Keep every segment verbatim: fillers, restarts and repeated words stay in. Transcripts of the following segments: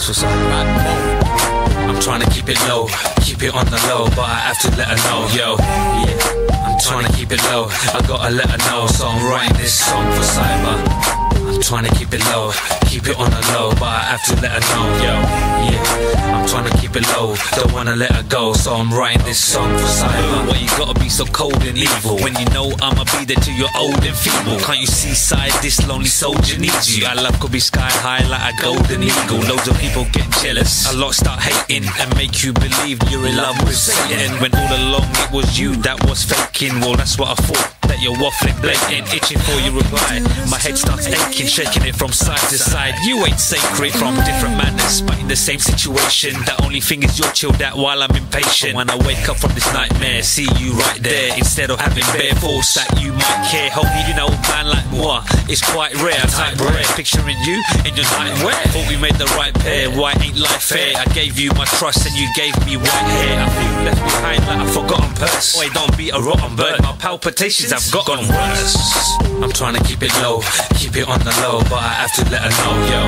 for Saiba. I'm trying to keep it low, keep it on the low, but I have to let her know, yo. Yeah, I'm trying to keep it low, I gotta let her know. So I'm writing this song for Saiba. I'm trying to keep it low, keep it on the low, but I have to let her know, yo. Yeah, I'm trying to keep it low, don't wanna let her go. So I'm writing this song for Saiba. Why you gotta be so cold and evil when you know I'ma be there till you're old and feeble? Can't you see, side, this lonely soldier needs you? Our love could be sky high like a golden eagle. Loads of people get jealous, a lot start hating and make you believe you're in love with Satan, when all along it was you that was faking. Well, that's what I thought, that you're waffling blatant, itching for your reply. My head starts aching, shaking it from side to side. You ain't sacred from different manners, but in the same situation. The only thing is you're chilled out while I'm impatient. When I wake up from this nightmare, see you right there, instead of having bare thoughts that you might care. Homie, you know, man like moi, it's quite rare. Type rare, picturing you in your nightwear. Thought we made the right pair, why ain't life fair? I gave you my trust and you gave me white hair. I feel left behind like a forgotten purse. Boy, don't be a rotten bird, my palpitations have gotten worse. I'm trying to keep it low, keep it on the low, but I have to let her know, yo.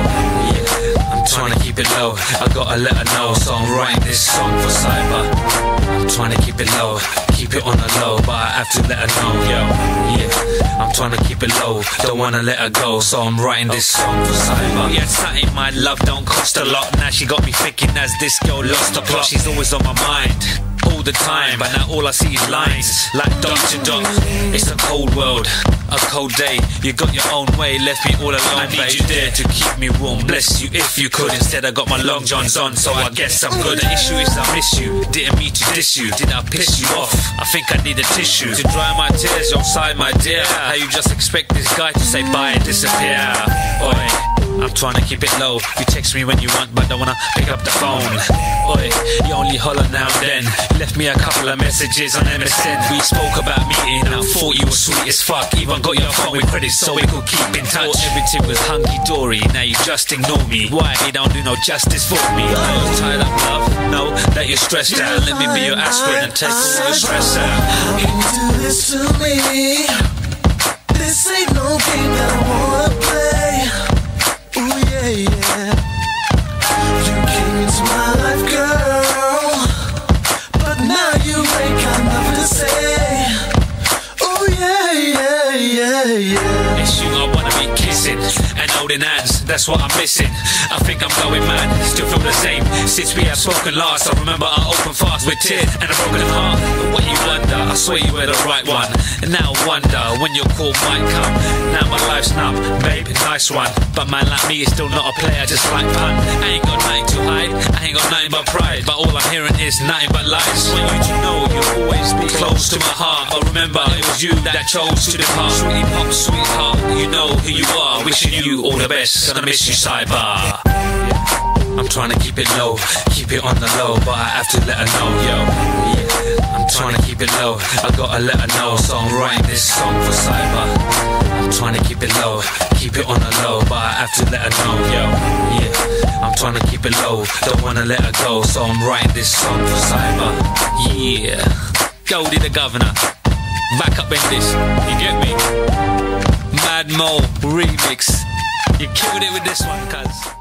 Yeah, I'm trying to keep it low, I gotta let her know. So I'm writing this song for Saiba. I'm trying to keep it low, keep it on the low, but I have to let her know, yo. Yeah, I'm trying to keep it low, don't wanna let her go. So I'm writing this song for Saiba. Yeah, something my love don't cost a lot. Now she got me thinking, as this girl lost the plot. She's always on my mind all the time, but now all I see is lines like dot to dot. It's a cold world, a cold day. You got your own way, left me all alone. I need babe. You there to keep me warm. Bless you if you could. Instead I got my long johns on, so I guess I'm good. The issue is I miss you. Didn't mean to diss you. Did I piss you off? I think I need a tissue to dry my tears. Your side, my dear. How you just expect this guy to say bye and disappear? Oi, I'm trying to keep it low. You text me when you want, but don't wanna pick up the phone. Oi, you only holler now and then. You left me a couple of messages on M S N. We spoke about meeting, I thought you were sweet as fuck. Even got your phone with credit so we could keep in touch. Thought everything was hunky-dory, now you just ignore me. Why? You don't do no justice for me. Are you tired of love? No, that you're stressed out. Let me be your aspirin and take all the stress out. How can you do this to me? This ain't no game that I wanna play. Ooh yeah, yeah. You came into my life, girl, but now you ain't got nothing to say. Ooh yeah, yeah, yeah, yeah. It's you I wanna be kissing and holding hands, that's what I'm missing. I think I'm going mad, still feel the same since we have spoken last. I remember I opened fast with tears and a broken heart. But what you wonder, I swear you were the right one. And now I wonder when your call might come. Now my life's numb, babe, nice one. But man like me is still not a player, just like fun. I ain't got nothing to hide, I ain't got nothing but pride. But all I'm hearing is nothing but lies. Want you to know you'll always be close to my heart. But remember it was you that chose to depart. Sweetie pop, sweetheart, you know who you are. Wishing you all the best, gonna miss you, Saiba. I'm trying to keep it low, keep it on the low, but I have to let her know, yo. Yeah, I'm trying to keep it low, I gotta let her know. So I'm writing this song for Saiba. I'm trying to keep it low, keep it on the low, but I have to let her know, yo. Yeah, I'm trying to keep it low, don't wanna let her go. So I'm writing this song for Saiba. Yeah, Goldee the Guvnah, back up in this, you get me? Mad Mo remix, you killed it with this one, cuz.